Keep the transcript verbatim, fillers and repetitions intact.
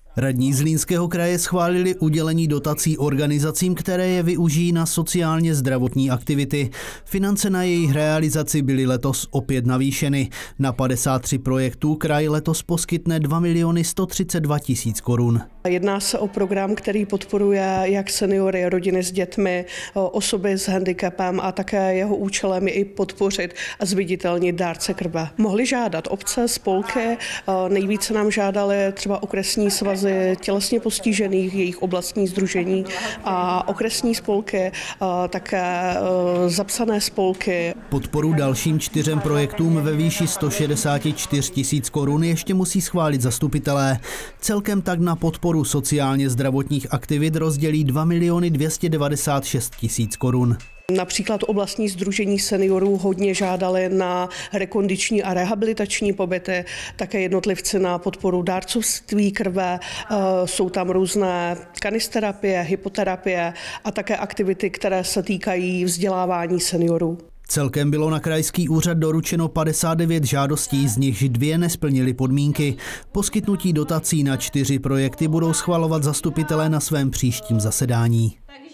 Radní Zlínského kraje schválili udělení dotací organizacím, které je využijí na sociálně zdravotní aktivity. Finance na jejich realizaci byly letos opět navýšeny. Na padesát tři projektů kraj letos poskytne dva miliony sto třicet dva tisíc korun. Jedná se o program, který podporuje jak seniory, rodiny s dětmi, osoby s handicapem a také jeho účelem je i podpořit a zviditelnit dárce krve. Mohli žádat obce, spolky, nejvíce nám žádali třeba okresní svazy tělesně postižených, jejich oblastní sdružení a okresní spolky, také zapsané spolky. Podporu dalším čtyřem projektům ve výši sto šedesát čtyři tisíc korun ještě musí schválit zastupitelé. Celkem tak na podporu sociálně zdravotních aktivit rozdělí dva miliony dvě stě devadesát šest tisíc korun. Například oblastní sdružení seniorů hodně žádali na rekondiční a rehabilitační pobyty, také jednotlivci na podporu dárcovství krve, jsou tam různé kanisterapie, hypoterapie a také aktivity, které se týkají vzdělávání seniorů. Celkem bylo na krajský úřad doručeno padesát devět žádostí, z nichž dvě nesplnily podmínky. Poskytnutí dotací na čtyři projekty budou schvalovat zastupitelé na svém příštím zasedání.